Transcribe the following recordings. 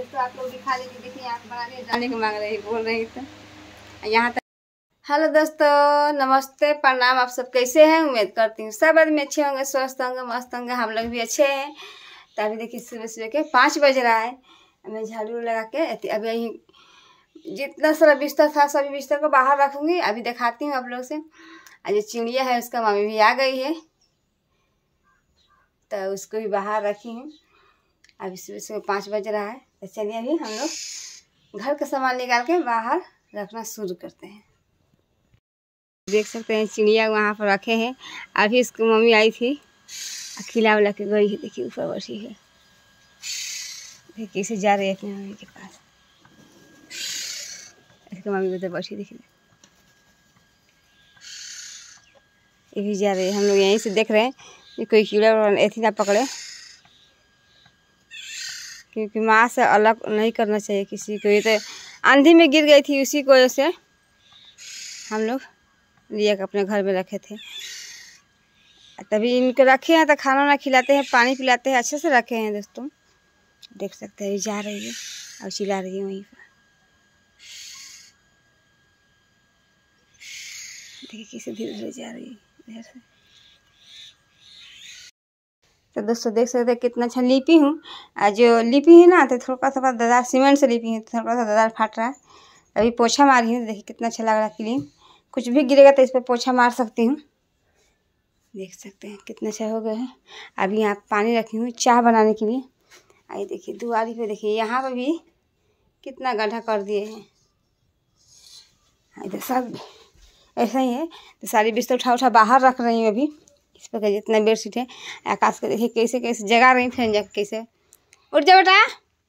दोस्तों आप लोग दिखा लीजिए। देखिए यहाँ पे बनाने जाने को मांग रही बोल रही तो यहाँ तक। हेलो दोस्तों, नमस्ते, प्रणाम। आप सब कैसे हैं? उम्मीद करती हूँ सब आदमी अच्छे होंगे, स्वस्थ होंगे, मस्त होंगे। हम लोग भी अच्छे हैं। तो अभी देखिए सुबह सुबह के 5 बज रहा है। मैं झाड़ू लगा के अभी यही जितना सारा बिस्तर था सभी बिस्तर को बाहर रखूँगी। अभी दिखाती हूँ आप लोग से। और जो चिड़िया है उसका मम्मी भी आ गई है तो उसको भी बाहर रखी हूँ। अभी सुबह सुबह 5 बज रहा है। तो चलिए अभी हम लोग घर का सामान निकाल के बाहर रखना शुरू करते हैं। देख सकते हैं चिड़िया वहाँ पर रखे हैं। अभी इसकी मम्मी आई थी खिला उला के गई है। देखिए ऊपर बैठी है। देखिए कैसे जा रही है अपनी मम्मी के पास। इसकी मम्मी उधर बैठी देखिए, ये भी जा रही है। हम लोग यहीं से देख रहे हैं कि कोई कीड़ा ऐसी ना पकड़े, क्योंकि माँ से अलग नहीं करना चाहिए किसी को। ये तो आंधी में गिर गई थी, उसी की वजह से हम लोग लिया के अपने घर में रखे थे। तभी इनको रखे हैं तो खाना वाना खिलाते हैं, पानी पिलाते हैं, अच्छे से रखे हैं दोस्तों। देख सकते हैं जा रही है और चिल्ला रही है वहीं पर। देखिए कैसे धीरे धीरे जा रही है इधर से। तो दोस्तों देख सकते हैं कितना अच्छा लिपी हूँ। जो लिपी है ना तो थोड़ा सा दरार सीमेंट से लिपी है, थोड़ा सा दरार फाट रहा है। अभी पोछा मारी हूँ। देखिए कितना अच्छा लग रहा है क्लीन। कुछ भी गिरेगा तो इस पर पोछा मार सकती हूँ। देख सकते हैं कितना अच्छा हो गया है। अभी यहाँ पानी रखी हूँ चाय बनाने के लिए। आइए देखिए दुआरी पे देखिए यहाँ पर भी कितना गड्ढा कर दिए हैं। इधर सब ऐसा ही है। तो सारी बिस्तर उठा उठा बाहर रख रही हूँ अभी। इस पर जितना बेडशीट है आकाश को देखिए कैसे कैसे जगा रही फिर जा कैसे। उठ जा बेटा,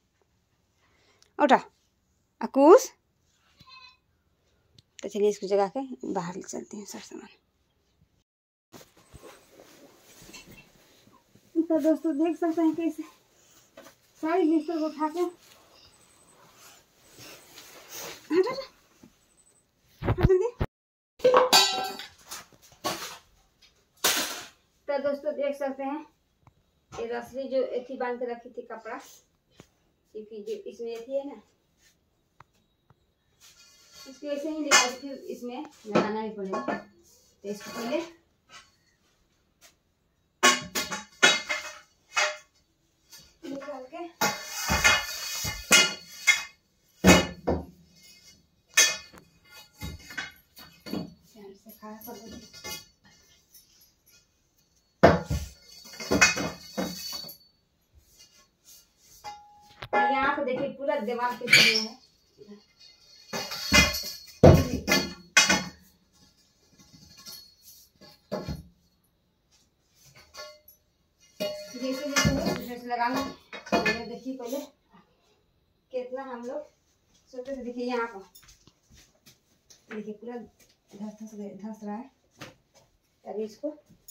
उठा अकूस। तो चलिए इसको जगा के बाहर ले चलते हैं सब सामान। तो दोस्तों देख सकते हैं कैसे सारी बिस्तर को उठा के तो दोस्तों देख सकते हैं ये रसली जो एथी बांध के रखी थी कपड़ा, क्योंकि जो इसमें एथी है ना इसको ऐसे ही निकाल फिर इसमें लगाना भी पड़ेगा। तो इसको पहले निकाल के से खा कर यहाँ पे देखिए पूरा दीवार पे है। जैसे जैसे लगाना देखिए पहले कितना हम लोग सोते थे। देखिए यहाँ पर देखिए पूरा धस रहा है। अभी इसको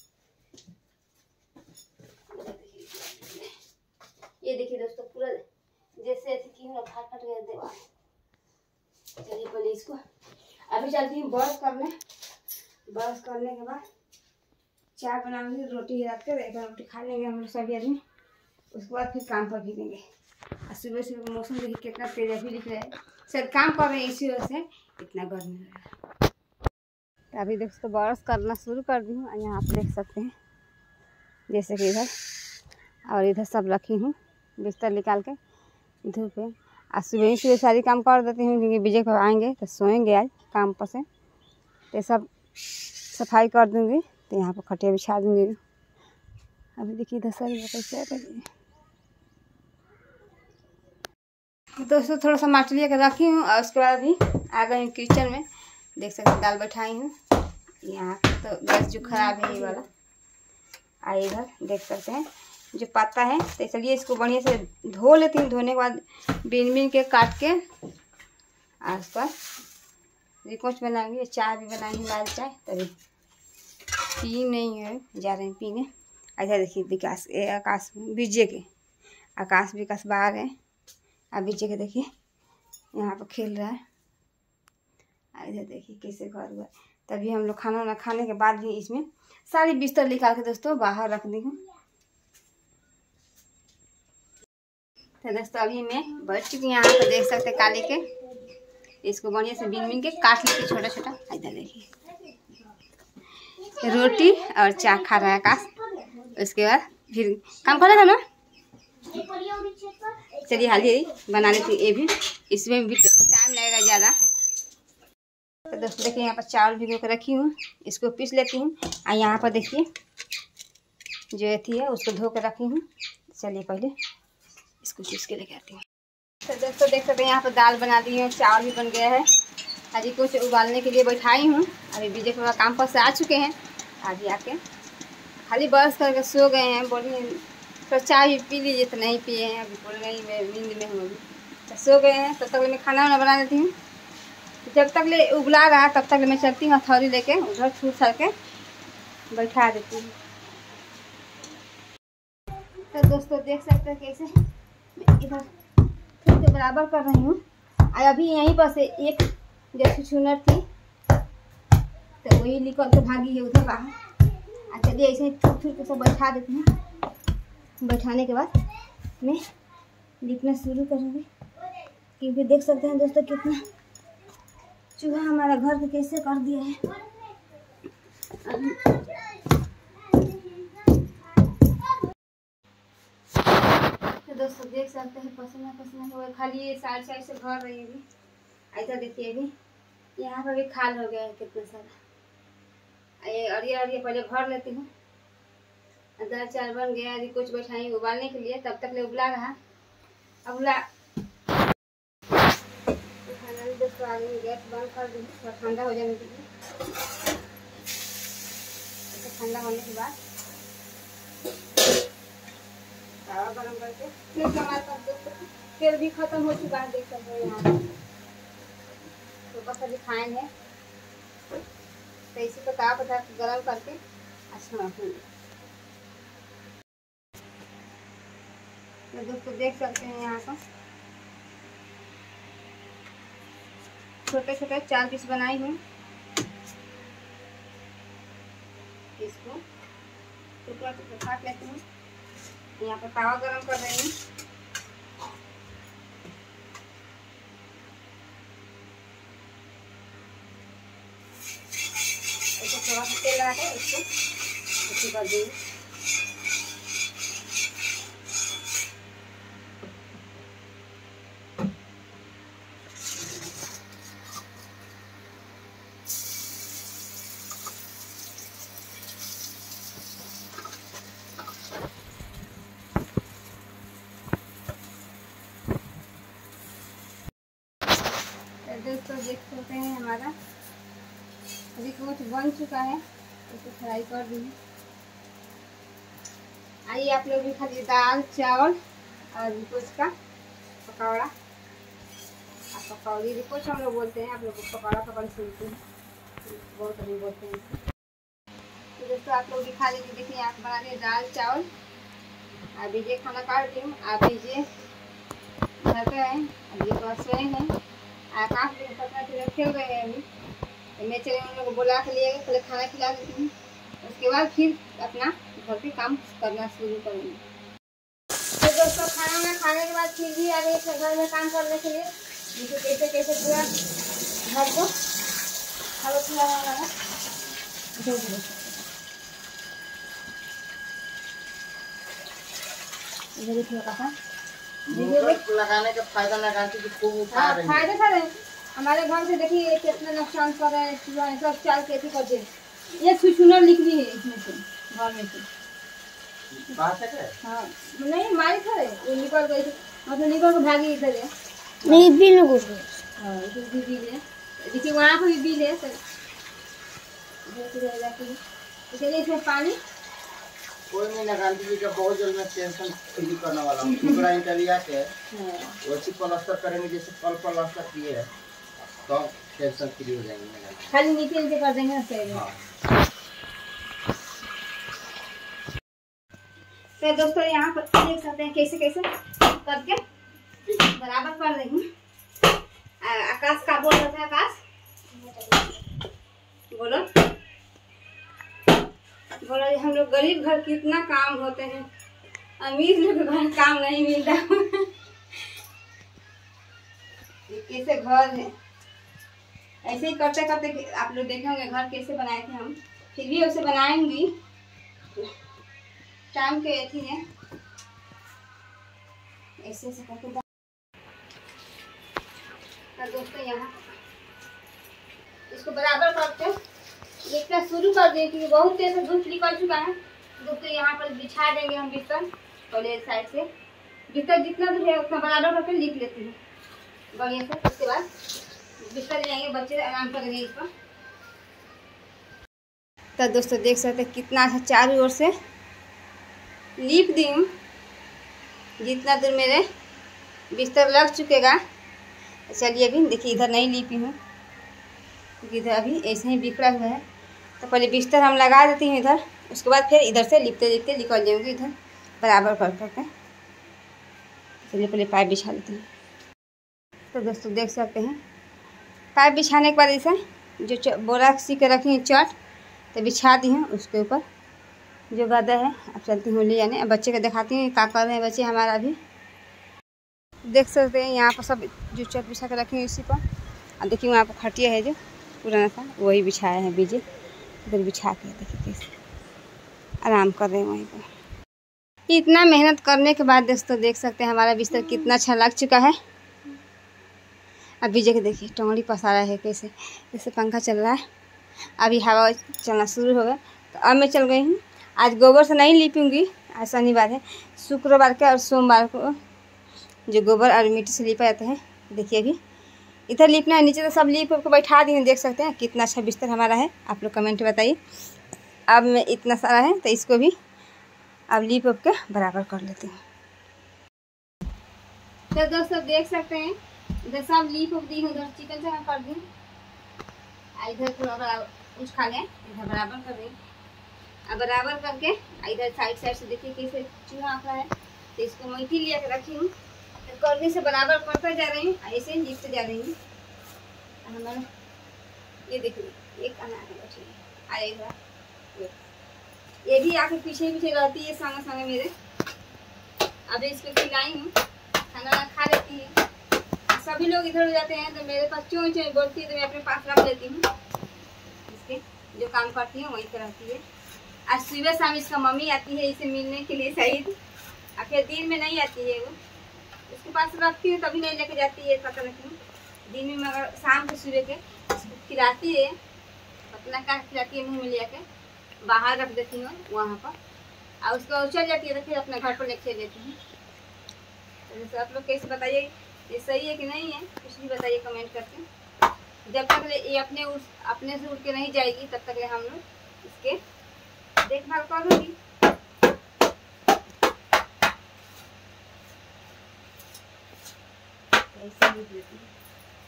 ये देखिए दोस्तों पूरा जैसे ऐसे की फाट फट गया दीवार। चलिए पहले इसको अभी चलती हूँ ब्रश करने। ब्रश करने के बाद चाय बनाऊंगी, रोटी रख कर एक रोटी खा लेंगे हम लोग सभी आदमी। उसके बाद फिर काम पर भीगेंगे। और सुबह सुबह मौसम देखिए कितना तेज अभी दिख रहा है। शायद काम कर रहे हैं इसी वजह से इतना गर्मी लग रहा है। तो अभी दोस्तों ब्रश करना शुरू कर दी हूँ। यहाँ आप देख सकते हैं जैसे कि इधर और इधर सब रखी हूँ बिस्तर निकाल के धूप पे। आज सुबह ही सुबह सारी काम कर देती हूँ, क्योंकि विजय को आएंगे तो सोएंगे आज काम पर से। तो सब सफाई कर दूँगी। तो यहाँ पर खटिया बिछा दूँगी। अभी देखिए इधर सारी कैसे दोस्तों थोड़ा सा माटी लेकर रखी हूँ। और उसके बाद अभी आ गई हूँ किचन में। देख सकते हैं दाल बैठाई हूँ। यहाँ तो गैस जो खराब है ये वाला। आइए इधर देख सकते हैं जो पत्ता है। तो चलिए इसको बढ़िया से धो लेती हूँ। धोने के बाद बीन बीन के काट के आस पास रिकोच बनाएंगे। चाय भी बनाएंगे लाल चाय। तभी पी नहीं है जा रहे हैं पीने। अच्छा देखिए विकास आकाश विजय के आकाश विकास बाहर है। अब विजय के देखिए यहाँ पर खेल रहा है। इधर देखिए कैसे घर हुआ। तभी हम लोग खाना वाना खाने के बाद भी इसमें सारी बिस्तर निकाल के दोस्तों बाहर रख दी हूँ। तो दोस्तों अभी मैं बैठ चुकी हूँ यहाँ पर, देख सकते हैं काले के। इसको बढ़िया से बीन के काट लेते छोटा छोटा। इधर देखिए रोटी और चाय खा रहा है आकाश। उसके बाद फिर काम कर रहा था ना। चलिए हाली बना लेती ये भी, इसमें भी टाइम लगेगा ज़्यादा। तो दोस्तों देखिए यहाँ पर चावल भिगो कर रखी हूँ, इसको पीस लेती हूँ। और यहाँ पर देखिए जो एथी है उसको धो कर रखी हूँ। चलिए पहले इसको पीस के लेके आती हूँ। तो दोस्तों देख सकते हैं यहाँ पर दाल बना दी है, चावल भी बन गया है। अभी कुछ उबालने के लिए बैठाई हूँ। अभी विजय थोड़ा काम पर से आ चुके हैं, अभी आके खाली बरस करके सो गए हैं। बोलिए तो चाय भी पी लीजिए, तो नहीं पिए हैं। अभी बोल रही मैं नींद में हूँ, अभी तो सो गए हैं। तब तक मैं खाना वाना बना लेती हूँ। जब तक ले उबला रहा तब तक मैं चलती हूँ हथौड़ी लेके, उधर छूट छाड़ के बैठा देती हूँ। तो दोस्तों देख सकते हैं कैसे मैं इधर फिर से बराबर कर रही हूँ। अभी यहीं पर से एक जैसे छुनर थी तो वही निकल के भागी है उधर बाहर। चलिए ऐसे ही थूक थूक के सब बैठा देती हूँ। बैठाने के बाद मैं लिखना शुरू करूँगी, क्योंकि देख सकते हैं दोस्तों कितना चूहा हमारा घर को कैसे कर दिया है। तो दोस्तों देख सकते हैं पसीना पसीना हो गया, खाली ये साइड से भर रही है। अभी ऐसा देखिए अभी यहाँ पर भी खाल हो गया है कितना सारा। ये अरिया पहले भर लेती हूँ। दाल चावल बन गया, अभी कुछ बैठाई उबालने के लिए, तब तक ले उबला रहा। उबला खाना भी दोस्तों आगे गैस बंद कर दूँ, थोड़ा ठंडा हो जाने के लिए। ठंडा होने के बाद तावा गरम करके फिर हमारे पास दोस्तों तेल भी खत्म हो चुका है, देख सकते हैं यहाँ पर। तो बस अभी खाएंगे तो इसी को तावा पर गरम करके अच्छा रखेंगे। तो दोस्तों देख सकते हैं यहाँ पर छोटे छोटे 4 पीस बनाई हूँ। इसको टुकड़ा टुकड़ा काट लेती हूँ। यहाँ पर तावा गरम कर रही हूँ। इसको थोड़ा सा तेल लगा के इसको अच्छी कर देंगे। दोस्तों देख सकते हैं हमारा अभी कुछ बन चुका है, इसको फ्राई कर देंगे। आइए आप लोग भी खाली दाल चावल और कुछ का पकौड़ा और पकौड़ी भी कुछ हम लोग बोलते हैं, आप लोग पकौड़ा पकड़ सुनते हैं, बहुत अभी बोलते हैं। तो दोस्तों आप लोग भी खा लीजिए। देखिए आप बना दिए दाल चावल। अभी ये खाना काट दी हूँ। अभी ये घर पे है, अभी बस सोए हैं। आकाश भी पता खेल रहे हैं अभी। तो मैं चले उन लोग को बुला के लिए पहले खाना खिला देती हूँ, उसके बाद फिर अपना घर पे काम करना शुरू करूँगी। तो दोस्तों खाना वाना खाने के बाद फिर भी आ गई घर में काम करने के लिए। जैसे कैसे कैसे पूरा घर को हवा खुला है। लगाने का फायदा लगाती कि खूब उठा रही है। फायदा था हमारे घर से देखिए कितना नुकसान कर रहे हैं। सब चाल कैसे कर दे, ये सुनर निकली है इसमें से, घर में से बात है। हाँ नहीं मारी था वो निकल गई, मतलब निकल के भागी इधर है। नहीं बिल घुस गई। हाँ इधर भी बिल है, देखिए वहाँ पर भी बिल है। चलिए इसमें पानी कोई नहीं लगा दीजिए का बहुत जल्द में टेंशन फ्री करने वाला हूँ। टुकड़ा ईंटा लिया के वैसे प्लास्टर करेंगे जैसे कल प्लास्टर किए है, तो टेंशन फ्री हो जाएंगे। खाली नीचे नीचे कर देंगे ना सही। तो दोस्तों यहाँ पर देख सकते हैं कैसे कैसे करके बराबर कर देंगे। आकाश का बोल रहा था, आकाश बोलो बोलो हम लोग गरीब घर कितना काम होते हैं, अमीर लोग घर काम नहीं मिलता। कैसे घर है, ऐसे ही करते करते आप लोग देखे होंगे घर कैसे बनाए थे हम, फिर भी उसे बनाएंगी। टाइम के थी है ऐसे ऐसे करके। तो दोस्तों यहाँ इसको बराबर करके लिखना शुरू कर दें क्योंकि बहुत देर से धूप निकल चुका है। दोस्तों यहाँ पर बिछा देंगे हम बिस्तर, पहले एक साइड से बिस्तर जितना दूर है उतना बराबर करके लिख लेते हैं बढ़िया से। उसके बाद बिस्तर ले जाएंगे, बच्चे आराम करेंगे इस पर। तो दोस्तों देख सकते हैं कितना अच्छा चारों ओर से लीप दी हूँ। जितना दूर मेरे बिस्तर लग चुकेगा। चलिए अभी देखिए इधर नहीं लीपी हूँ क्योंकि इधर अभी ऐसे ही बिखरा हुआ है। तो पहले बिस्तर हम लगा देती हूँ इधर, उसके बाद फिर इधर से लिपते लिपते निकल जाऊँगी इधर बराबर कर करके। चलिए पहले पाइप बिछा देती हूँ। तो दोस्तों देख सकते हैं पाइप बिछाने के बाद इसे जो बोरा सी के रखी है चट तो बिछा दी हूँ। उसके ऊपर जो गद्दा है अब चलती हूँ ले जाने। अब बच्चे को दिखाती हूँ क्या कर रहे हैं बच्चे हमारा भी। देख सकते हैं यहाँ पर सब जो चट बिछा कर रखी है इसी पर। अब देखिए वहाँ पर खटिया है जो पुराना सा वही बिछाया है बीजे, इधर बिछा के देखिए कैसे आराम कर रहे हैं वहीं पर। इतना मेहनत करने के बाद दोस्तों देख सकते हैं हमारा बिस्तर कितना अच्छा लग चुका है। अब बीजे के देखिए टोंगड़ी पसारा है कैसे, जैसे पंखा चल रहा है। अभी हवा चलना शुरू हो गया तो अब मैं चल गई हूँ। आज गोबर से नहीं लीपूंगी, आज शनिवार है, शुक्रवार के और सोमवार को जो गोबर और मिट्टी से लीपा जाता है। देखिए अभी इधर लीपना है, नीचे तो सब लीप को बैठा दी हूँ। देख सकते हैं कितना अच्छा बिस्तर हमारा है, आप लोग कमेंट बताइए। अब मैं इतना सारा है तो इसको भी अब लीप के बराबर कर लेती हूँ। तो दोस्तों देख सकते हैं इधर सब लीप दी हूँ, उधर चिकन से कर दी, इधर थोड़ा बराबर उस खा लें, इधर बराबर कर दें। अब बराबर करके इधर साइड साइड से देखिए कैसे चूहा आंकड़ा है तो इसको मिट्टी लिया के रखी हूँ। तो करने से बराबर करते जा रही हूँ, ऐसे ही लिखते जा रही हूँ। हमारा ये देखिए एक आएगा, ये भी आके पीछे पीछे रहती है संगे संगे मेरे। अब इसको खिलाई हूँ, खाना खा लेती है। सभी लोग इधर हो जाते हैं तो मेरे पास चोई चोई बोलती है तो मैं अपने पास रख लेती हूँ। इसके जो काम करती है वहीं पर रहती है। आज सुबह शाम इसका मम्मी आती है इसे मिलने के लिए शायद, आखिर दिन में नहीं आती है वो। उसके पास रखती हूँ तभी नहीं लेके जाती है, पता नहीं दिन में मगर शाम को सुबह के इसको खिलाती है। अपना क्या खिलाती है मुँह में ले आके बाहर रख देती हूँ वहाँ पर, और उसको उछल जाती है तो फिर अपने घर पर लेके लेती हूँ। तो जैसे आप लोग कैसे बताइए ये सही है कि नहीं है, कुछ भी बताइए कमेंट करके। जब तक ये अपने से उड़ के नहीं जाएगी तब तक हम लोग इसके देखभाल करूँगी। ऐसे ही देती हूँ।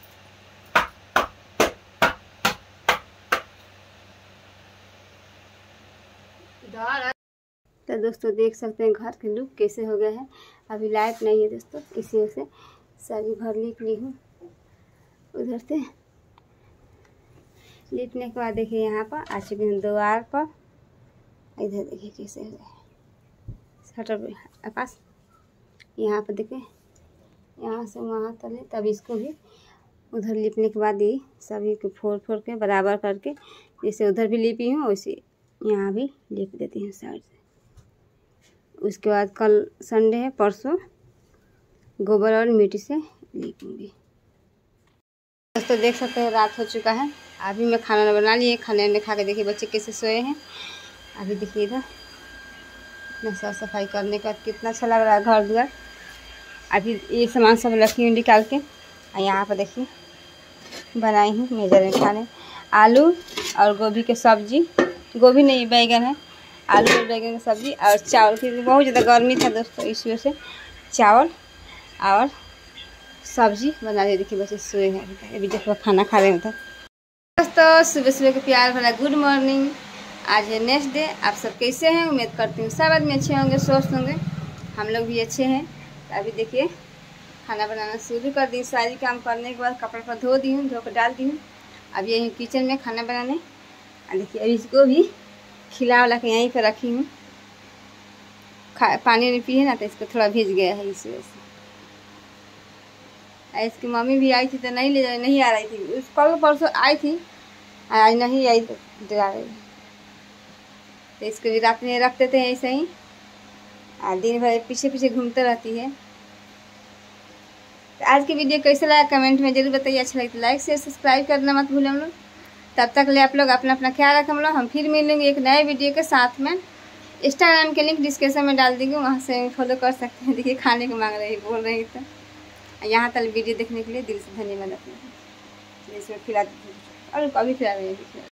तो दोस्तों देख सकते हैं घर के लुक कैसे हो गया है। अभी लाइट नहीं है दोस्तों, इसी वजह से सारी घर लीप ली हूँ। उधर से लीपने के बाद देखिए यहाँ पर आ चुके हैं द्वार पर। इधर देखिए कैसे हो गया शटर पास, यहाँ पर देखिए यहाँ से वहाँ तले। तब इसको भी उधर लीपने के बाद ये सभी को फोड़ फोड़ के बराबर करके जैसे उधर भी लीपी हूँ वैसे यहाँ भी लीप देती हूँ साइड से। उसके बाद कल संडे है, परसों गोबर और मिट्टी से लीपूंगी। दोस्तों देख सकते हैं रात हो चुका है। अभी मैं खाना बना लिए, खाने में खा के देखिए बच्चे कैसे सोए हैं। अभी देखिए इधर इतना साफ सफाई करने का कितना अच्छा लग रहा है घर द्वार। अभी ये सामान सब रखी हूँ निकाल के। यहाँ पर देखिए बनाई हूँ मेजर में खाने, आलू और गोभी के सब्जी, गोभी नहीं बैगन है, आलू और बैगन की सब्जी और चावल की। बहुत ज़्यादा गर्मी था दोस्तों इस वजह से चावल और सब्जी बना रही। देखिए बच्चे सोए हैं, अभी जब खाना खा रहे हैं उधर। दोस्तों सुबह सुबह के प्यार भरा गुड मॉर्निंग। आज है नेक्स्ट डे। आप सब कैसे हैं? उम्मीद करती हूँ सब आदमी अच्छे होंगे, स्वस्थ होंगे। हम लोग भी अच्छे हैं। अभी देखिए खाना बनाना शुरू कर दी। सारी काम करने के बाद कपड़े पर धो दी हूँ, धो कर डाल दी हूँ। अब यहीं किचन में खाना बनाने। देखिए अभी इसको भी खिला वाला के यहीं पर रखी हूँ। पानी नहीं पिए ना तो इसको थोड़ा भीज गया है इस वजह से। इसकी मम्मी भी आई थी तो नहीं आ रही थी, उस कल परसों आई थी, आज नहीं आई तो डरा रही। तो इसको भी रात में रख देते हैं ऐसे ही, दिन भर पीछे पीछे घूमते रहती है। तो आज की वीडियो कैसे लगा कमेंट में जरूर बताइए। अच्छा लगे तो लाइक शेयर सब्सक्राइब करना मत भूलें हम लोग। तब तक ले आप लोग अपना अपना ख्याल रखें हम लोग। हम फिर मिलेंगे एक नए वीडियो के साथ में। इंस्टाग्राम के लिंक डिस्क्रिप्शन में डाल देंगे, वहाँ से फॉलो कर सकते हैं। देखिए खाने को मांग रही बोल रही तो यहाँ तक वीडियो देखने के लिए दिल से धन्यवाद अपना। इसमें खिला और कभी खिला रही है।